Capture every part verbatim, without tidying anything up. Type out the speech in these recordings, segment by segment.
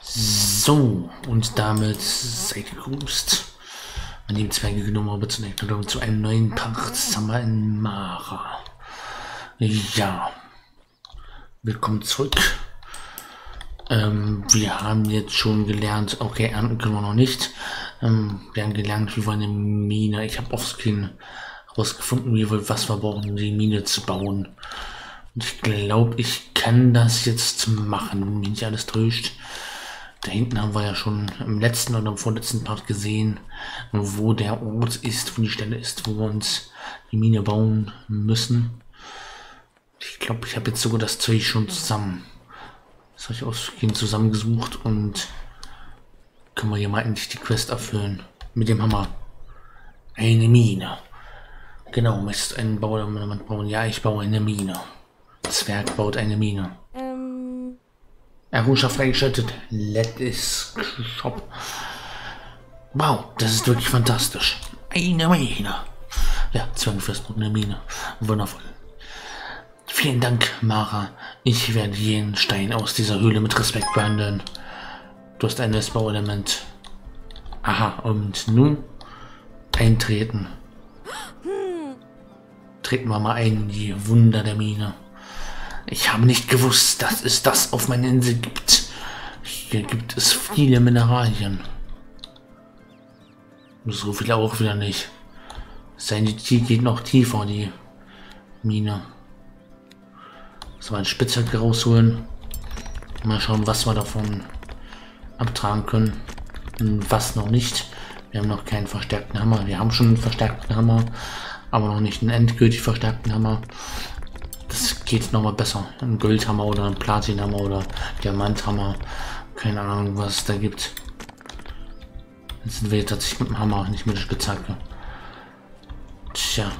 So, und damit seid gegrüßt. Meine lieben Zwerge genommen, aber zunächst zu einem neuen Part Summer in Mara. Ja, willkommen zurück. Ähm, wir haben jetzt schon gelernt, okay, ernten können wir noch nicht. Ähm, wir haben gelernt, wie wir eine Mine, ich habe offscreen herausgefunden, wie wir was wir brauchen, um die Mine zu bauen. Und ich glaube, ich kann das jetzt machen, wenn mich nicht alles täuscht. Da hinten haben wir ja schon im letzten oder im vorletzten Part gesehen, wo der Ort ist, wo die Stelle ist, wo wir uns die Mine bauen müssen. Ich glaube, ich habe jetzt sogar das Zeug schon zusammen. Das habe ich ausgehend zusammengesucht und können wir hier mal endlich die Quest erfüllen. Mit dem Hammer. Eine Mine. Genau, möchtest einen Bauer bauen? Ja, ich baue eine Mine. Zwerg baut eine Mine. Errungenschaft freigeschaltet. Let's Shop. Wow, das ist wirklich fantastisch. Eine Mine. Ja, Zwergenfest und eine Mine. Wundervoll. Vielen Dank, Mara. Ich werde jeden Stein aus dieser Höhle mit Respekt behandeln. Du hast ein neues Bauelement. Aha, und nun eintreten. Treten wir mal ein in die Wunder der Mine. Ich habe nicht gewusst, dass es das auf meiner Insel gibt. Hier gibt es viele Mineralien. So viele auch wieder nicht. Seine Tiefe geht noch tiefer, die Mine. So, ein Spitzhacke rausholen. Mal schauen, was wir davon abtragen können. Und was noch nicht. Wir haben noch keinen verstärkten Hammer. Wir haben schon einen verstärkten Hammer, aber noch nicht einen endgültig verstärkten Hammer. Das geht noch mal besser. Ein Goldhammer oder ein Platinhammer oder Diamanthammer. Keine Ahnung, was es da gibt. Jetzt sind wir tatsächlich mit dem Hammer, nicht mit der Spitzhacke. Tja.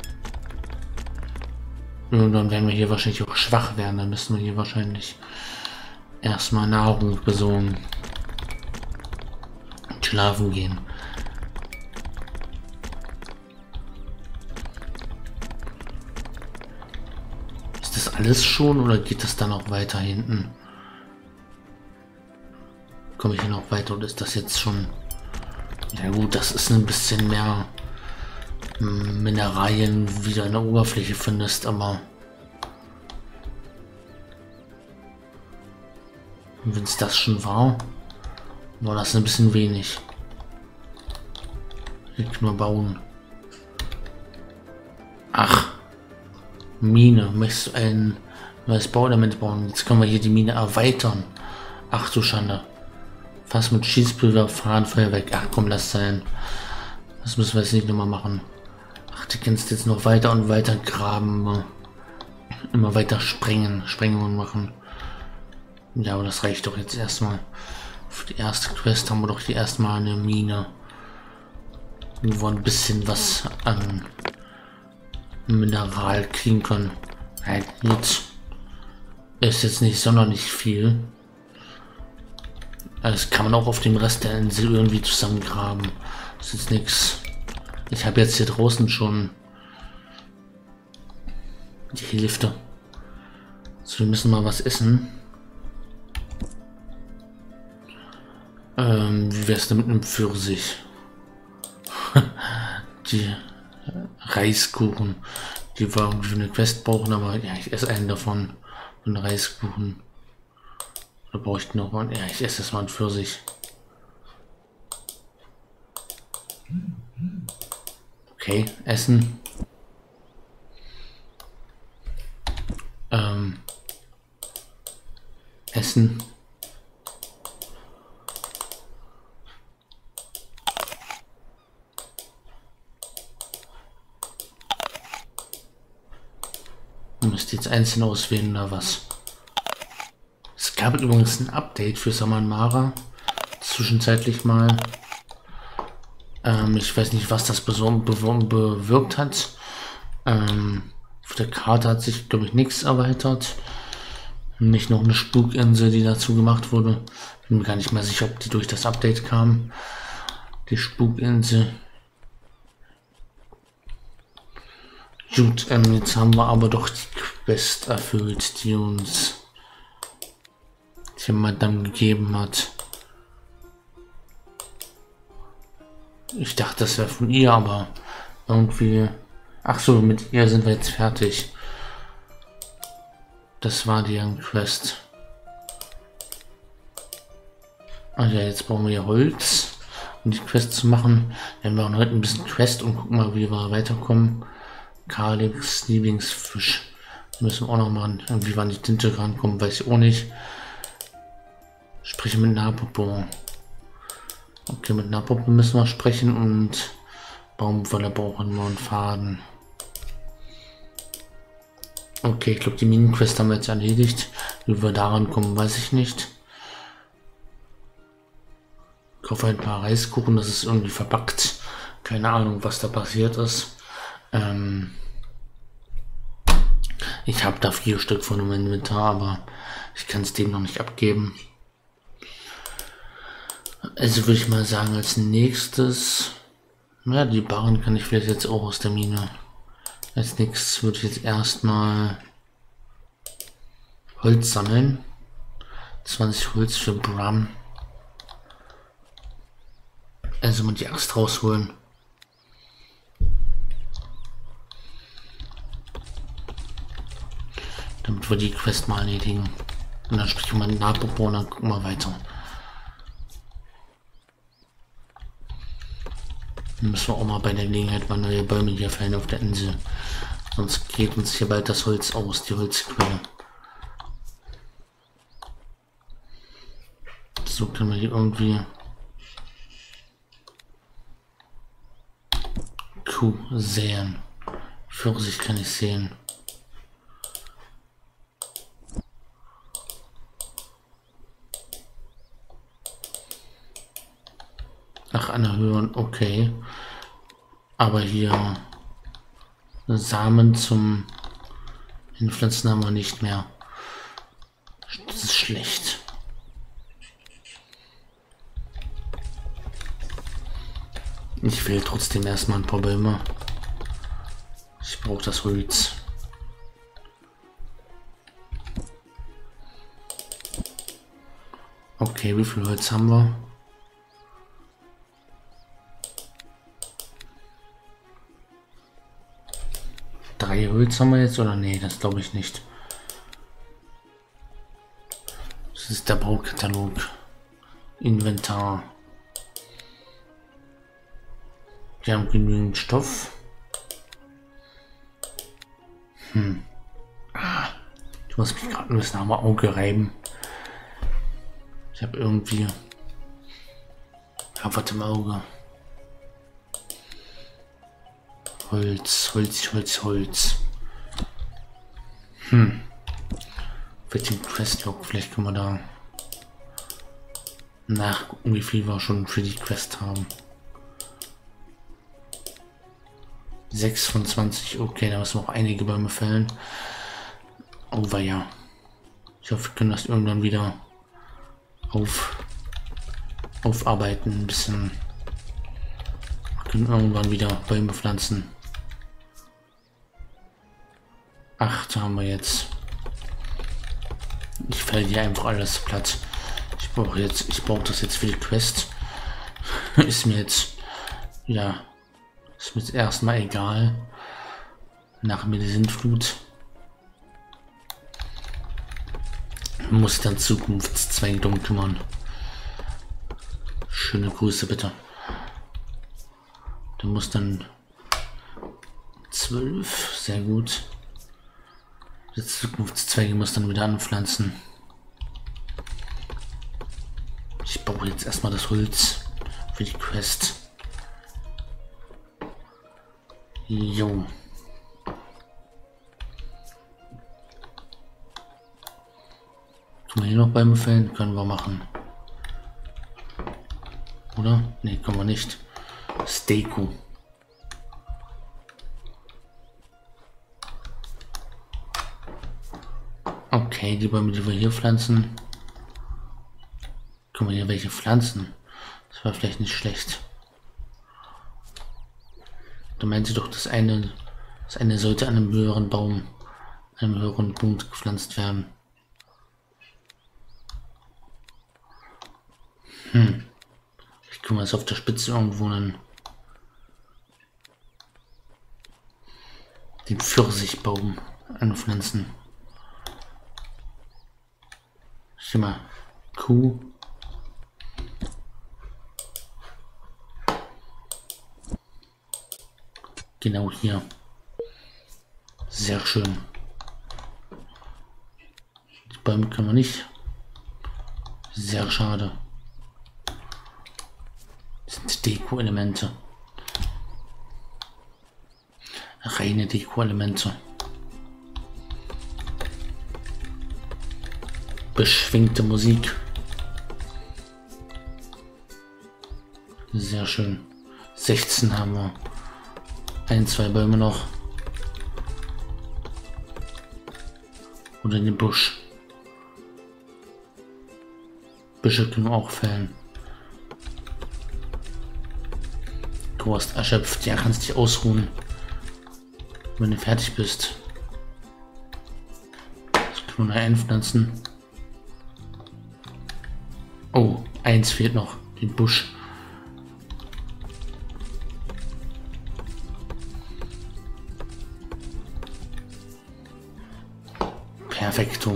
Und dann werden wir hier wahrscheinlich auch schwach werden. Dann müssen wir hier wahrscheinlich erstmal Nahrung besorgen. Und schlafen gehen. Ist das alles schon oder geht das dann auch weiter hinten? Komme ich hier noch weiter oder ist das jetzt schon... Ja gut, das ist ein bisschen mehr Mineralien wieder in der Oberfläche findest, aber wenn es das schon war, war das ein bisschen wenig. Ich nur bauen. Ach, Mine. Möchtest du ein neues Bauelement bauen? Jetzt können wir hier die Mine erweitern. Ach du Schande. Fast mit Schießpulver, fahren, Feuerwerk. Ach komm, lass sein. Das müssen wir jetzt nicht nochmal machen. Ach, du kannst jetzt noch weiter und weiter graben. Immer weiter springen, Sprengungen machen. Ja, aber das reicht doch jetzt erstmal. Für die erste Quest haben wir doch die erstmal eine Mine. Wo wir ein bisschen was an Mineral kriegen können. Ja, gut. Ist jetzt nicht sonderlich viel. Das kann man auch auf dem Rest der Insel irgendwie zusammengraben. Das ist jetzt nichts. Ich habe jetzt hier draußen schon die Hälfte. So, wir müssen mal was essen. Ähm, wie wär's denn mit einem Pfirsich? Die Reiskuchen, die wir irgendwie für eine Quest brauchen, aber ja, ich esse einen davon. Einen Reiskuchen. Oder brauche ich noch mal? Ja, ich esse das mal einen Pfirsich. Okay, essen. Ähm, essen. Du musst jetzt einzeln auswählen oder was? Es gab übrigens ein Update für Summer in Mara. Zwischenzeitlich mal. Ähm, ich weiß nicht, was das bewirkt hat. Ähm, auf der Karte hat sich, glaube ich, nichts erweitert. Nicht noch eine Spukinsel, die dazu gemacht wurde. Bin mir gar nicht mehr sicher, ob die durch das Update kam. Die Spukinsel. Gut, ähm, jetzt haben wir aber doch die Quest erfüllt, die uns die Madame gegeben hat. Ich dachte, das wäre von ihr, aber irgendwie... Ach so, mit ihr sind wir jetzt fertig. Das war die Quest. Ah ja, jetzt brauchen wir hier Holz, um die Quest zu machen. Wir machen heute ein bisschen Quest und gucken mal, wie wir weiterkommen. Kalix Lieblingsfisch. Müssen wir auch noch machen. Irgendwie wann die Tinte rankommen, weiß ich auch nicht. Spreche mit Napopo. Okay, mit Napopo müssen wir sprechen und Baumwolle brauchen wir einen Faden. Okay, ich glaube, die Minenquest haben wir jetzt erledigt. Wie wir daran kommen, weiß ich nicht. Ich kaufe ein paar Reiskuchen, das ist irgendwie verpackt. Keine Ahnung, was da passiert ist. Ähm ich habe da vier Stück von dem Inventar, aber ich kann es dem noch nicht abgeben. Also würde ich mal sagen, als nächstes... Ja, die Barren kann ich vielleicht jetzt auch aus der Mine. Als nächstes würde ich jetzt erstmal Holz sammeln. zwanzig Holz für Bram. Also mal die Axt rausholen. Damit wir die Quest mal erledigen. Und dann sprechen wir mit Napopo und dann gucken wir weiter. Dann müssen wir auch mal bei der Gelegenheit mal neue Bäume hier fällen auf der Insel. Sonst geht uns hier bald das Holz aus, die Holzquelle. So können wir hier irgendwie Kuh säen. Pfirsich kann ich sehen. Ach, an der Höhe, okay. Aber hier Samen zum Hinpflanzen haben wir nicht mehr. Das ist schlecht. Ich will trotzdem erstmal ein paar Bäume. Ich brauche das Holz. Okay, wie viel Holz haben wir? Drei Holz haben wir jetzt, oder nee, das glaube ich nicht. Das ist der Baukatalog. Inventar. Wir haben genügend Stoff. Hm. Ah, ich muss mich gerade ein bisschen am Auge reiben. Ich habe irgendwie... Ja, was im Auge. Holz, Holz, Holz, Holz. Hm. Vielleicht den Questlog, vielleicht können wir da nachgucken, wie viel wir schon für die Quest haben. sechs von zwanzig, okay, da müssen wir auch einige Bäume fällen. Oh, war ja. Ich hoffe, wir können das irgendwann wieder auf, aufarbeiten, ein bisschen. Wir können irgendwann wieder Bäume pflanzen. Acht haben wir jetzt. Ich fäll hier einfach alles platt. Ich brauche jetzt, ich brauche das jetzt für die Quest. Ist mir jetzt, ja, ist mir jetzt erstmal egal. Nach mir die Sintflut. Muss dann Zukunftszweig drum kümmern. Schöne Grüße bitte. Du musst dann zwölf, sehr gut. Die Zukunftszweige muss dann wieder anpflanzen. Ich baue jetzt erstmal das Holz für die Quest. Jo. Können wir hier noch Bäume fällen? Können wir machen. Oder? Ne, können wir nicht. Steko. Okay, die Bäume, die wir hier pflanzen. Können wir hier welche pflanzen? Das war vielleicht nicht schlecht. Du meinst doch, das eine, das eine sollte an einem höheren Baum, einem höheren Punkt gepflanzt werden. Hm. Ich kann mal es auf der Spitze irgendwo einen den Pfirsichbaum anpflanzen. Schau mal, Kuh. Genau hier. Sehr schön. Die Bäume können wir nicht. Sehr schade. Das sind Deko-Elemente. Reine Deko-Elemente. Beschwingte Musik. Sehr schön. sechzehn haben wir. Ein, zwei Bäume noch. Oder den Busch. Büsche können wir auch fällen. Du hast erschöpft. Ja, kannst dich ausruhen. Wenn du fertig bist. Das können wir noch einpflanzen. Oh, eins fehlt noch. Den Busch. Perfekto.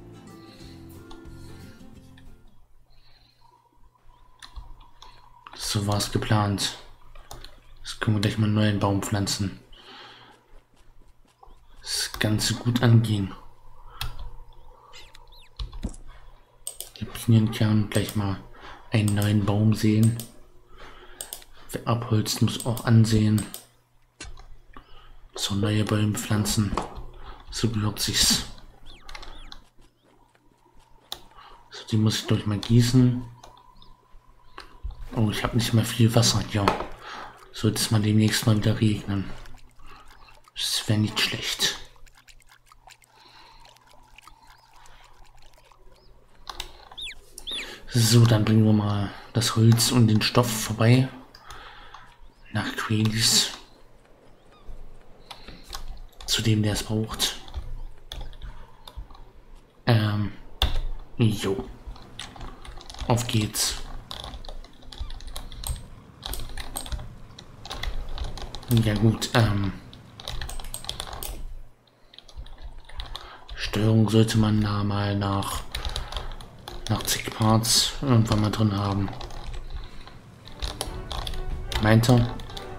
So war es geplant. Jetzt können wir gleich mal einen neuen Baum pflanzen. Das Ganze gut angehen. Der Pinienkern gleich mal einen neuen Baum sehen. Wer abholzt, muss auch ansehen. So neue Bäume pflanzen. So gehört sich's. So, die muss ich durch mal gießen. Oh, ich habe nicht mehr viel Wasser. Ja, sollte es mal demnächst mal wieder regnen. Das wäre nicht schlecht. So, dann bringen wir mal das Holz und den Stoff vorbei. Nach Quelis. Zu dem, der es braucht. Ähm. Jo. Auf geht's. Ja gut, ähm. Steuerung sollte man da mal nach nach zig Parts irgendwann mal drin haben. Meint er?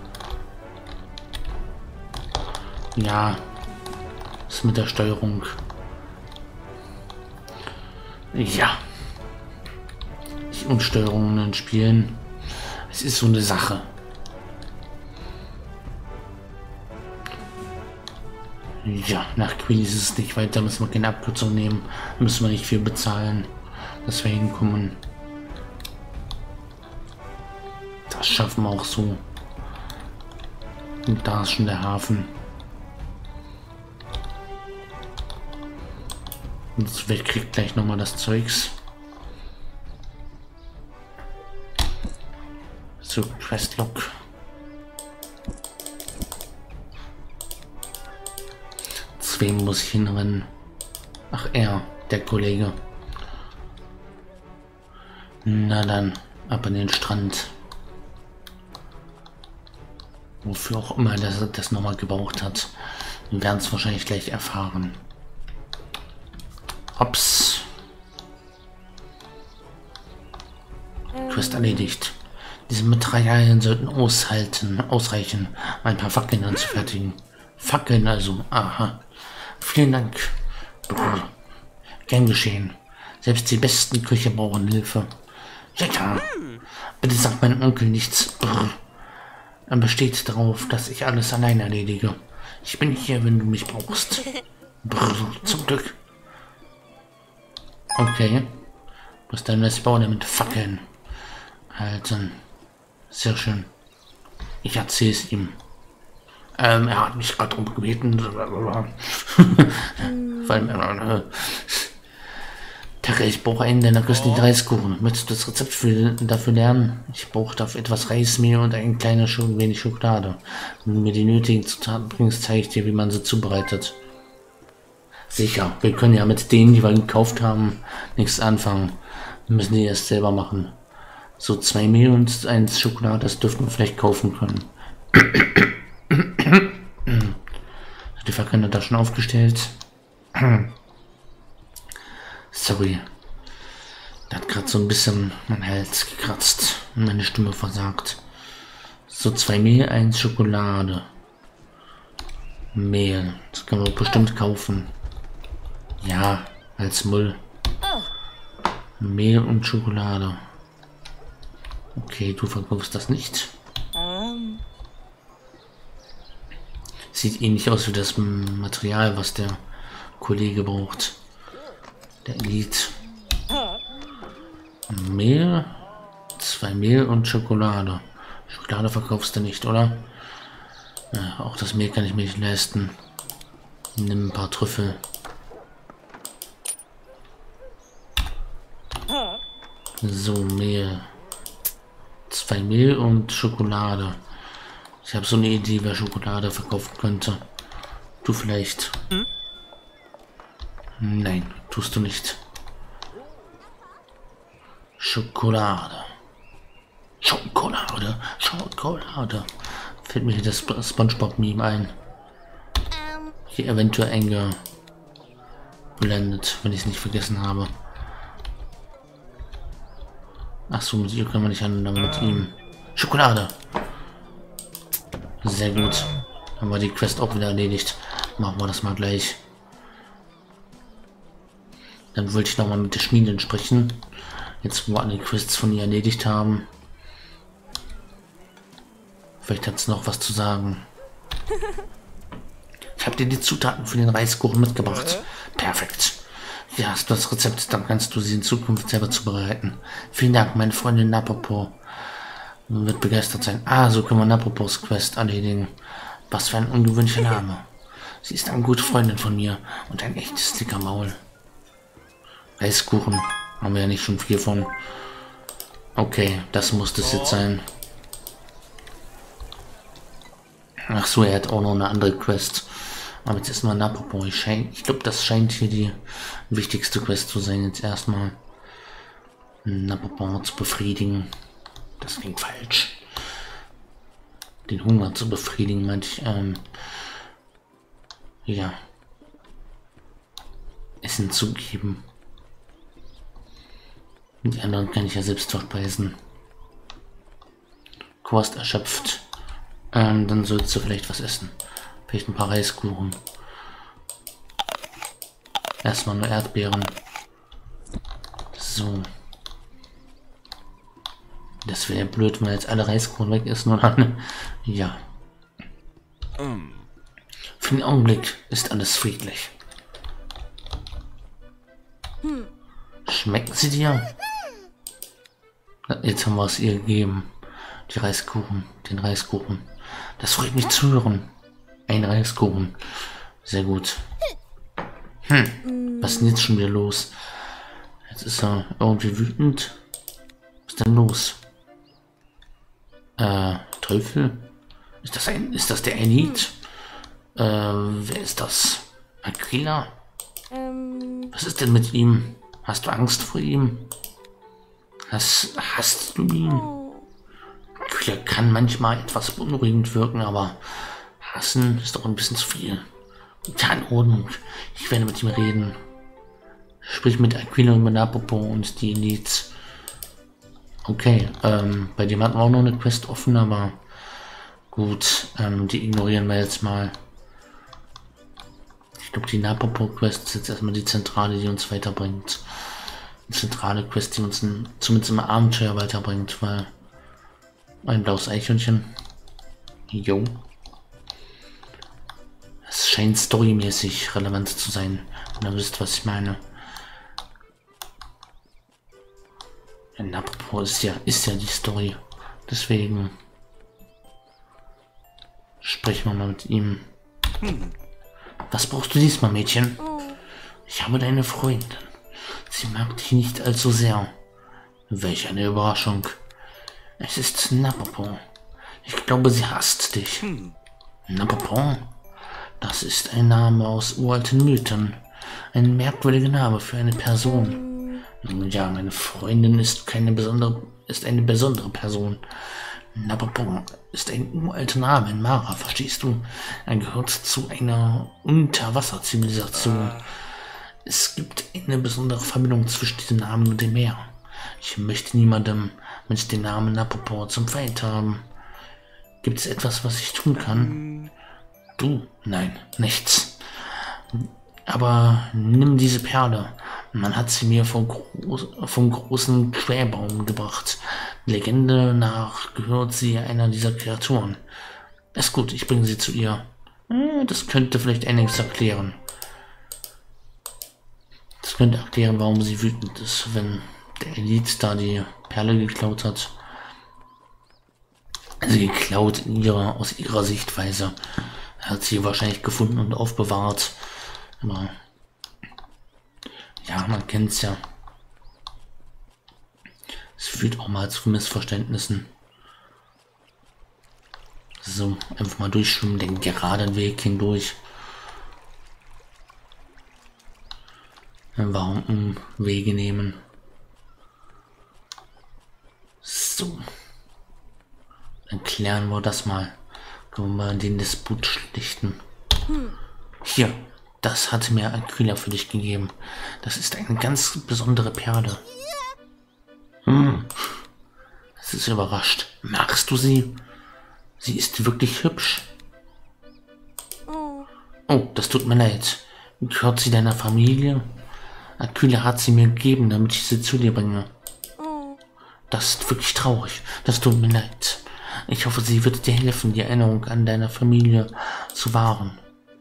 Ja, ist mit der Steuerung. Ja. Die Umsteuerungen in Spielen. Es ist so eine Sache. Ja, nach Quelis ist es nicht weiter, müssen wir keine Abkürzung nehmen, müssen wir nicht viel bezahlen, dass wir hinkommen. Das schaffen wir auch so. Und da ist schon der Hafen. Und wer kriegt gleich nochmal das Zeugs? So, Questlog. Wem muss ich hinrennen? Ach, er, der Kollege. Na dann, ab an den Strand. Wofür auch immer er das nochmal gebraucht hat. Wir werden es wahrscheinlich gleich erfahren. Hops. Quest erledigt. Diese Materialien sollten aushalten, ausreichen, ein paar Fackeln anzufertigen. Fackeln also, aha. Vielen Dank. Brr. Gern geschehen. Selbst die besten Köche brauchen Hilfe. Ja, ja. Bitte sagt meinem Onkel nichts. Brr. Er besteht darauf, dass ich alles allein erledige. Ich bin hier, wenn du mich brauchst. Brr. Zum Glück. Okay. Was dann das Bauen mit Fackeln. Halten. Sehr schön. Ich erzähle es ihm. Ähm, er hat mich gerade darum gebeten. Weil, äh, Tag, ich brauche einen deiner köstlichen Reiskuchen. Möchtest du das Rezept für, dafür lernen? Ich brauche dafür etwas Reismehl und ein kleines Sch- wenig Schokolade. Wenn du mir die nötigen Zutaten bringst, zeige ich dir, wie man sie zubereitet. Sicher, wir können ja mit denen, die wir gekauft haben, nichts anfangen. Wir müssen die erst selber machen. So zwei Mehl und eins Schokolade, das dürften wir vielleicht kaufen können. Die Fackeln hat er schon aufgestellt. Sorry. Da hat gerade so ein bisschen mein Hals gekratzt und meine Stimme versagt. So, zwei Mehl, eins Schokolade. Mehl. Das können wir bestimmt kaufen. Ja, als Müll. Mehl und Schokolade. Okay, du verkaufst das nicht. Sieht ähnlich aus wie das Material, was der Kollege braucht. Der Elite. Mehl. Zwei Mehl und Schokolade. Schokolade verkaufst du nicht, oder? Ja, auch das Mehl kann ich mir nicht leisten. Nimm ein paar Trüffel. So, Mehl. Zwei Mehl und Schokolade. Ich habe so eine Idee, wer Schokolade verkaufen könnte. Du vielleicht. Hm? Nein, tust du nicht. Schokolade. Schokolade. Schokolade. Fällt mir hier das SpongeBob-Meme ein. Hier eventuell eingeblendet, wenn ich es nicht vergessen habe. Ach so, mit ihr kann man nicht handeln, aber mit ihm. Schokolade. Sehr gut. Haben wir die Quest auch wieder erledigt. Machen wir das mal gleich. Dann wollte ich nochmal mit der Schmiedin sprechen. Jetzt, wo wir alle Quests von ihr erledigt haben. Vielleicht hat es noch was zu sagen. Ich habe dir die Zutaten für den Reiskuchen mitgebracht. Perfekt. Ja, hast du das Rezept, dann kannst du sie in Zukunft selber zubereiten. Vielen Dank, meine Freundin Napopo wird begeistert sein. Ah, so können wir Napopos Quest erledigen. Was für ein ungewöhnlicher Name. Sie ist eine gute Freundin von mir und ein echtes dicker Maul. Reiskuchen. Haben wir ja nicht schon viel von. Okay, das muss das jetzt sein. Ach so, er hat auch noch eine andere Quest. Aber jetzt ist mal Napopo. Ich, ich glaube, das scheint hier die wichtigste Quest zu sein. Jetzt erstmal Napopo zu befriedigen. Das klingt falsch. Den Hunger zu befriedigen, meinte ich. Ähm, ja. Essen zu geben. Die anderen kann ich ja selbst verspeisen. Quest erschöpft. Ähm, dann sollst du vielleicht was essen. Vielleicht ein paar Reiskuchen. Erstmal nur Erdbeeren. So. Das wäre blöd, wenn wir jetzt alle Reiskuchen weg essen, oder? Ja. Für den Augenblick ist alles friedlich. Schmecken sie dir? Jetzt haben wir es ihr gegeben. Die Reiskuchen. Den Reiskuchen. Das freut mich zu hören. Ein Reiskuchen. Sehr gut. Hm. Was ist denn jetzt schon wieder los? Jetzt ist er irgendwie wütend. Was ist denn los? Äh, Teufel? Ist das ein, ist das der Elite? Äh, wer ist das? Aquila? Was ist denn mit ihm? Hast du Angst vor ihm? Hast, hast du ihn? Aquila kann manchmal etwas beunruhigend wirken, aber hassen ist doch ein bisschen zu viel. Ja, in Ordnung. Ich werde mit ihm reden. Sprich mit Aquila und Napopo und die Elites. Okay, ähm, bei dem hatten wir auch noch eine Quest offen, aber gut, ähm, die ignorieren wir jetzt mal. Ich glaube, die Napopo-Quest ist jetzt erstmal die Zentrale, die uns weiterbringt. Die zentrale Quest, die uns in, zumindest im Abenteuer weiterbringt, weil ein blaues Eichhörnchen. Jo. Es scheint storymäßig relevant zu sein, wenn ihr wisst, was ich meine. Ja, Napopo ist ja, ist ja die Story. Deswegen sprechen wir mal mit ihm. Hm. Was brauchst du diesmal, Mädchen? Ich habe deine Freundin. Sie mag dich nicht allzu sehr. Welch eine Überraschung. Es ist Napopo. Ich glaube, sie hasst dich. Hm. Napopo? Das ist ein Name aus uralten Mythen. Ein merkwürdiger Name für eine Person. Ja, meine Freundin ist keine besondere, ist eine besondere Person. Napapon ist ein uralter Name in Mara, verstehst du? Er gehört zu einer Unterwasserzivilisation. Es gibt eine besondere Verbindung zwischen diesem Namen und dem Meer. Ich möchte niemandem mit dem Namen Napapon zum Feind haben. Gibt es etwas, was ich tun kann? Du? Nein, nichts. Aber nimm diese Perle. Man hat sie mir vom, Groß, vom großen Querbaum gebracht. Legende nach gehört sie einer dieser Kreaturen. Ist gut, ich bringe sie zu ihr. Das könnte vielleicht einiges erklären. Das könnte erklären, warum sie wütend ist, wenn der Elite da die Perle geklaut hat. Also geklaut in ihrer, aus ihrer Sichtweise. Er hat sie wahrscheinlich gefunden und aufbewahrt. Aber ja, man kennt es ja. Es führt auch mal zu Missverständnissen. So, einfach mal durchschwimmen, den geraden Weg hindurch. Warum Wege nehmen? So. Dann klären wir das mal. Können wir mal den Disput schlichten. Hier, das hat mir Aquila für dich gegeben. Das ist eine ganz besondere Perle. Hm. Das ist überrascht. Magst du sie? Sie ist wirklich hübsch. Oh, das tut mir leid. Gehört sie deiner Familie? Aquila hat sie mir gegeben, damit ich sie zu dir bringe. Das ist wirklich traurig. Das tut mir leid. Ich hoffe, sie wird dir helfen, die Erinnerung an deine Familie zu wahren.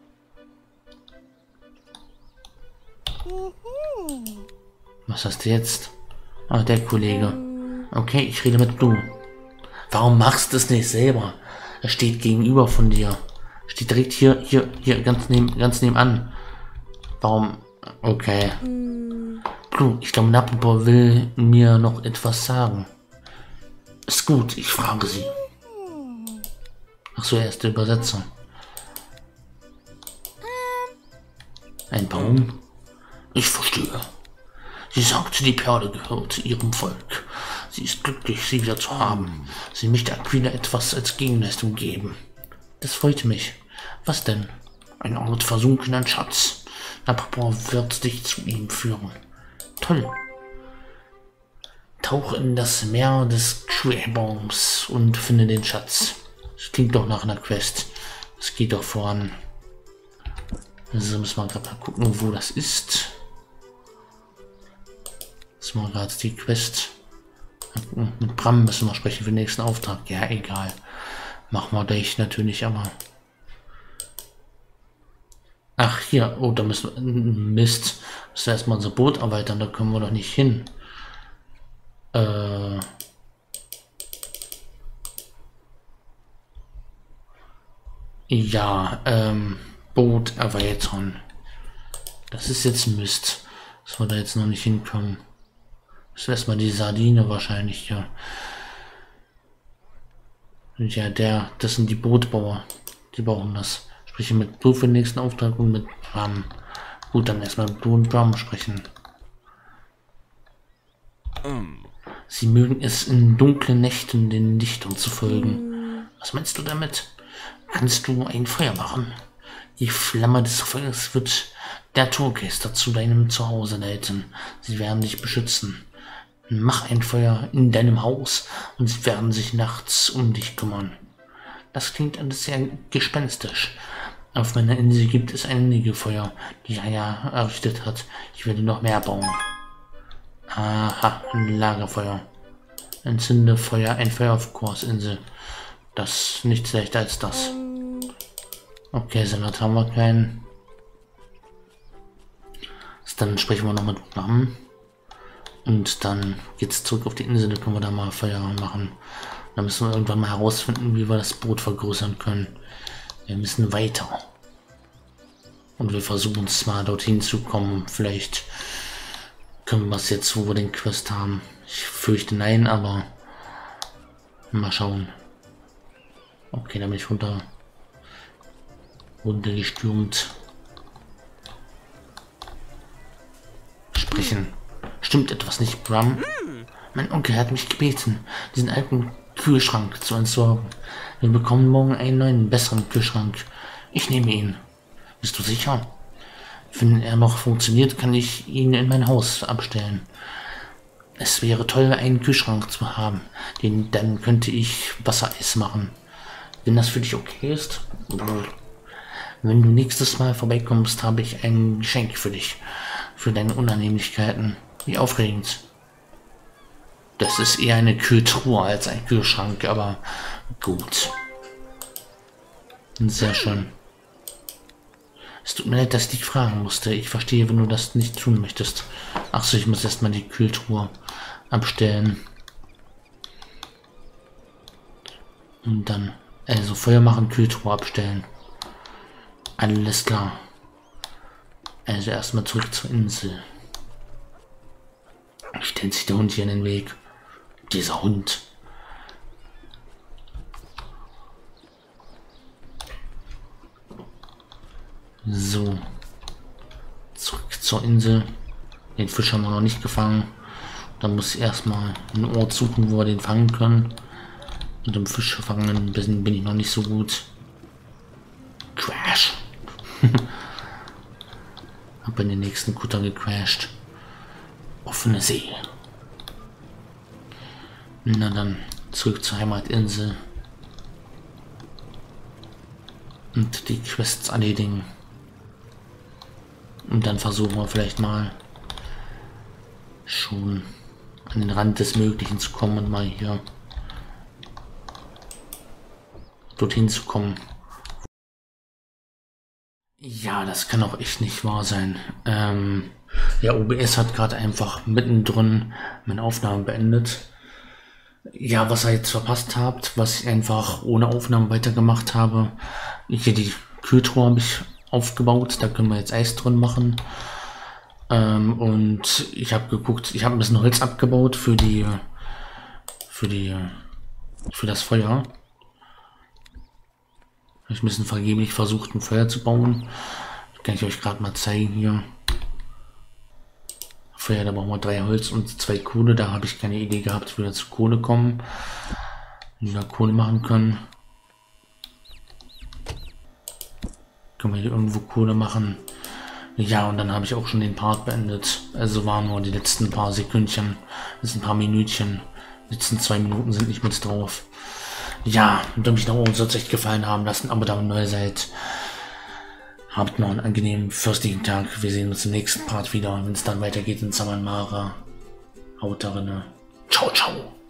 Was hast du jetzt? Ah, der Kollege. Okay, ich rede mit du. Warum machst du es nicht selber? Er steht gegenüber von dir. Steht direkt hier, hier, hier, ganz neben, ganz nebenan. Warum? Okay. Du, ich glaube, Napapon will mir noch etwas sagen. Ist gut, ich frage sie. Ach so, er ist der Übersetzer. Ein Baum? Ich verstehe. Sie sagte, die Perle gehört zu ihrem Volk. Sie ist glücklich, sie wieder zu haben. Sie möchte Aquila etwas als Gegenleistung geben. Das freut mich. Was denn? Eine Art versunkenen Schatz. Napapon wird dich zu ihm führen. Toll. Tauche in das Meer des Querbaums und finde den Schatz. Das klingt doch nach einer Quest. Das geht doch voran. Also müssen wir gerade mal gucken, wo das ist. Das war gerade die Quest. Mit Bram müssen wir sprechen für den nächsten Auftrag. Ja, egal. Machen wir gleich natürlich, aber... Ach, hier. Oh, da müssen wir... Mist. Müssen wir erstmal unser Boot erweitern. Da können wir doch nicht hin. Äh... Ja, ähm... Boot erweitern. Das ist jetzt Mist. Dass wir da jetzt noch nicht hinkommen. Das ist erstmal die Sardine wahrscheinlich, ja. Ja, der, das sind die Bootbauer. Die bauen das. Spreche mit Blue für den nächsten Auftrag und mit Bram. Gut, dann erstmal mit Blue und Bram sprechen. Sie mögen es in dunklen Nächten den Lichtern zu folgen. Was meinst du damit? Kannst du ein Feuer machen? Die Flamme des Feuers wird der Torgeister zu deinem Zuhause leiten. Sie werden dich beschützen. Mach ein Feuer in deinem Haus und sie werden sich nachts um dich kümmern. Das klingt alles sehr gespenstisch. Auf meiner Insel gibt es einige Feuer, die Aya errichtet hat. Ich werde noch mehr bauen. Aha, ein Lagerfeuer. Entzünde Feuer, ein Feuer auf Kursinsel. Das ist nichts leichter als das. Okay, Salat haben wir keinen. Dann sprechen wir noch mit Bram. Und dann geht's zurück auf die Insel, da können wir da mal Feuer machen. Dann müssen wir irgendwann mal herausfinden, wie wir das Boot vergrößern können. Wir müssen weiter. Und wir versuchen es mal dorthin zu kommen. Vielleicht können wir es jetzt, wo wir den Quest haben. Ich fürchte nein, aber mal schauen. Okay, dann bin ich runter runtergestürmt. Sprechen. Stimmt etwas nicht, Bram? Mein Onkel hat mich gebeten, diesen alten Kühlschrank zu entsorgen. Wir bekommen morgen einen neuen, besseren Kühlschrank. Ich nehme ihn. Bist du sicher? Wenn er noch funktioniert, kann ich ihn in mein Haus abstellen. Es wäre toll, einen Kühlschrank zu haben. Den, dann könnte ich Wassereis machen. Wenn das für dich okay ist. Wenn du nächstes Mal vorbeikommst, habe ich ein Geschenk für dich. Für deine Unannehmlichkeiten. Wie aufregend. Das ist eher eine Kühltruhe als ein Kühlschrank, aber gut. Sehr schön. Es tut mir leid, dass ich dich fragen musste. Ich verstehe, wenn du das nicht tun möchtest. Achso, ich muss erstmal die Kühltruhe abstellen. Und dann, also Feuer machen, Kühltruhe abstellen. Alles klar. Also erstmal zurück zur Insel. Stellt sich der Hund hier in den Weg. Dieser Hund. So. Zurück zur Insel. Den Fisch haben wir noch nicht gefangen. Da muss ich erstmal einen Ort suchen, wo wir den fangen können. Und im Fisch fangen bin, bin ich noch nicht so gut. Crash. Hab in den nächsten Kutter gecrashed. Offene See. Na dann, zurück zur Heimatinsel. Und die Quests erledigen. Und dann versuchen wir vielleicht mal schon an den Rand des Möglichen zu kommen und mal hier dorthin zu kommen. Ja, das kann auch echt nicht wahr sein. Ähm, ja, O B S hat gerade einfach mittendrin meine Aufnahme beendet. Ja, was ihr jetzt verpasst habt, was ich einfach ohne Aufnahme weitergemacht habe. Hier die Kühltruhe habe ich aufgebaut, da können wir jetzt Eis drin machen. Ähm, und ich habe geguckt, ich habe ein bisschen Holz abgebaut für die, für die, für das Feuer. Ich ein bisschen vergeblich versucht, ein Feuer zu bauen. Das kann ich euch gerade mal zeigen hier. Feuer, da brauchen wir drei Holz und zwei Kohle. Da habe ich keine Idee gehabt, wie wir zu Kohle kommen. Wie wir Kohle machen können. Können wir hier irgendwo Kohle machen. Ja, und dann habe ich auch schon den Part beendet. Also waren nur die letzten paar Sekündchen. Das sind ein paar Minütchen. Die letzten zwei Minuten sind nicht mit drauf. Ja, und wenn euch noch uns echt gefallen haben, lasst ein Abo da, wenn ihr neu seid. Habt noch einen angenehmen, fürstlichen Tag. Wir sehen uns im nächsten Part wieder, wenn es dann weitergeht in Saman Mara. Haut darin. Ciao, ciao.